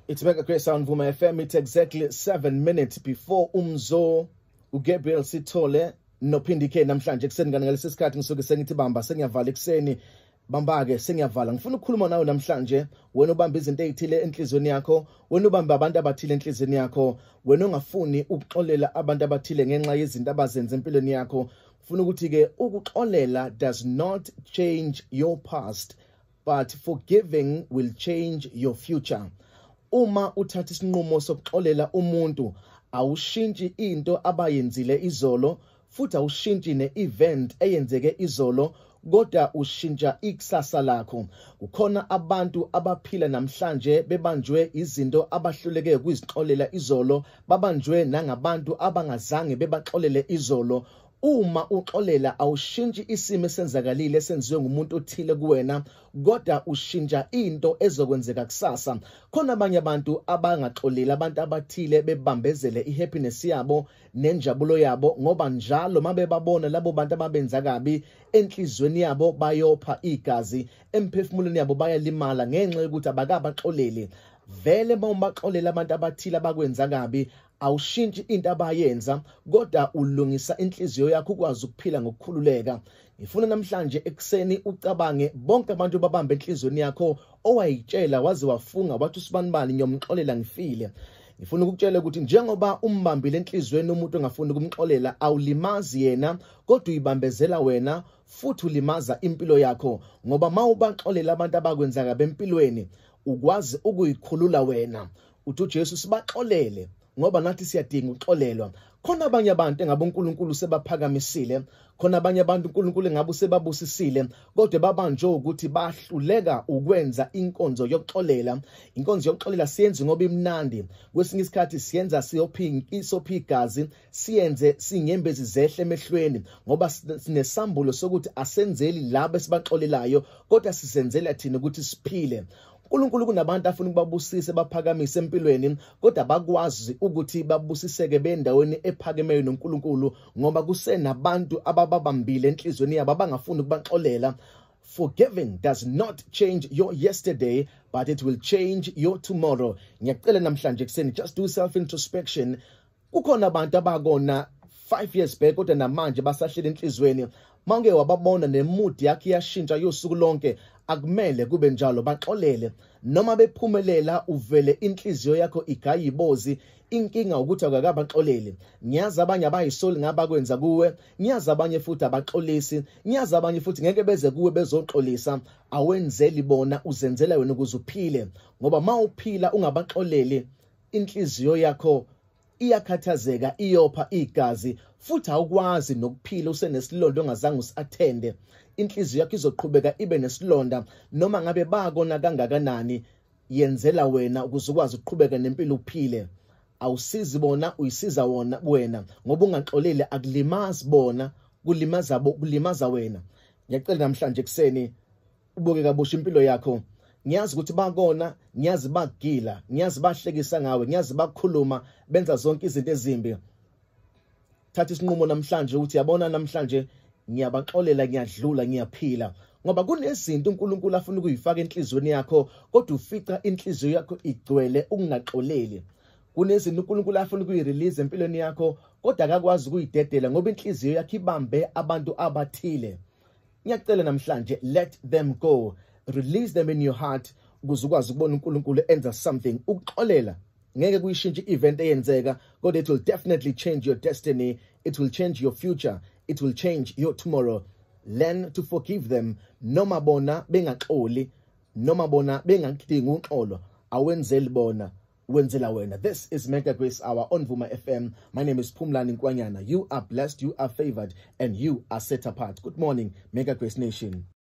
It's Mega Great Sound Vuma FM. It's exactly 7 minutes before Umzo uGabriel Sithole nophindike namhlanje kuseni ngalesi sikhathi ngisuke sengithi bamba sengiyavala ekseni bamba ke sengiyavala ngifuna ukukhuluma nawe namhlanje wena ubamba izinto ezithile enhlizweni yakho wena ubamba abantu abathile enhlizweni yakho wena ungafuni ukuxolela abantu abathile ngenxa yezinto abazenza empilweni yakho ufuna ukuthi ke ukuxolela does not change your past but forgiving will change your future. Uma uthatha isinqumo sokuxolela umuntu awushintshi into abayenzile izolo futhi awushintshi ne-event eyenzeke izolo kodwa ushintsha ikusasa lakho. Kukhona abantu abaphila namhlanje bebanjwe izinto abahluleke ukuzixolela izolo, babanjwe nangabantu abangazange bebaxolele izolo. Uma uxolela awushintshi isimo esenzakalile esenziwe ngumuntu othile kuwena kodwa ushintsha into ezokwenzeka kusasa. Khona abanye abantu abangaxoleli abantu abathile bebambezele ihappiness yabo nenjabulo yabo ngoba njalo mabebabona labo bantu ababenza kabi enhlizweni yabo bayopha igazi, emphefumulweni yabo bayalimala ngenxa yokuthi abakabaxoleli. Vele bawubaxolela abantu abathile abakwenza kabi awushintshi into abayenza kodwa ulungisa inhliziyo yakho ukwazi ukuphila ngokukhululeka. Ngifuna namhlanje ekseni ucabange bonke abantu babamba enhlizweni yakho owayitshela waze wafunga wathi usibanibani ngiyomxolela ngifile. Ngifuna ukukutshela ukuthi njengoba umbambile enhlizweni umuntu ongafuni ukumxolela awulimazi yena kodwa uyibambezela wena futhi ulimaza impilo yakho ngoba mawubaxolela abantu abakwenza kabi empilweni ukwazi ukuyikhulula wena. Uthi uJesu sibaxolele ngoba nathi siyadinga uxolelwa. Khona abanye abantu engabe uNkulunkulu sebaphakamisile, khona abanye abantu uNkulunkulu engabe sebabusisile kodwa babanjwe ukuthi bahluleka ukwenza inkonzo yokuxolela. Inkonzo yokuxolela siyenze ngoba imnandi. Kwesinye isikhathi siyenza siyophi igazi, siyenze singembezi zehle emehlweni ngoba sinesambulo sokuthi asenzeli labo esibaxolelayo kodwa sisenzela thina ukuthi siphile. uNkulunkulu kunabantu afuna ukubabusisa baphakamise empilweni kodwa bakwazi ukuthi babusiseke bendaweni ephakemeyo noNkulunkulu ngoba kusenabantu abababambile enhlizweni yabo abangafuni ukubaxolela. Forgiving does not change your yesterday but it will change your tomorrow. Ngiyacela namhlanje kuseni just do self introspection. Kukhona abantu abakona 5 years back kodwa namanje basahlele enhlizweni. Manje wababona nemood yakhe yashintsha yosuku lonke akumele kube njalo baxolele noma bephumelela uvele inhliziyo yakho igayibozi inkinga ukuthi akakabaxolele. Ngiyazi abanye abayisoli ngabakwenza kuwe, ngiyazi abanye futhi abaxolisi, ngiyazi abanye futhi ngeke beze kuwe bezoxolisa. Awenzeli bona uzenzela wena ukuze uphile ngoba mawuphila ungabaxoleli inhliziyo yakho iyakhathazeka iyopha igazi futhi awukwazi nokuphila usenesilonda ongazange usathende. Inhliziyo yakho izoqhubeka ibe nesilonda noma ngabe bakona kangakanani. Yenzela wena ukuze ukwazi ukuqhubeka nempilo uphile. Awusizi bona uyisiza wona wena ngoba ungaxoleli akulimazi bona kulimaza wena. Ngiyacela namhlanje kuseni ubuke kabusha impilo yakho. Ngiyazi ukuthi bakona, ngiyazi bagila, ngiyazi bahlekisa ngawe, ngiyazi bakhuluma benza zonke izinto ezimbi. Thatha isinqumo namhlanje ukuthi yabona namhlanje ngiyabaxolela ngiyadlula ngiyaphila ngoba kunezinto uNkulunkulu afuna ukuyifaka enhlizweni yakho kodwa ufica inhliziyo yakho igcwele ukungaxoleli. Kunezinto uNkulunkulu afuna ukuyirelease empilweni yakho kodwa akakwazi ukuyidedela ngoba inhliziyo yakho ibambe abantu abathile. Ngiyacela namhlanje let them go. Release them in your heart ukuze ukwazi ukubona uNkulunkulu enza something. Ukuxolela ngeke kuyishintshe event eyenzeka kodwa it will definitely change your destiny, it will change your future, it will change your tomorrow. Learn to forgive them noma bona bengaxoli noma bona bengakudingi uxolo awenzeli bona wenzela wena. This is Mega Grace Hour on Vuma FM. My name is Phumlani Nkwanyana. You are blessed, you are favored and you are set apart. Good morning Mega Grace Nation.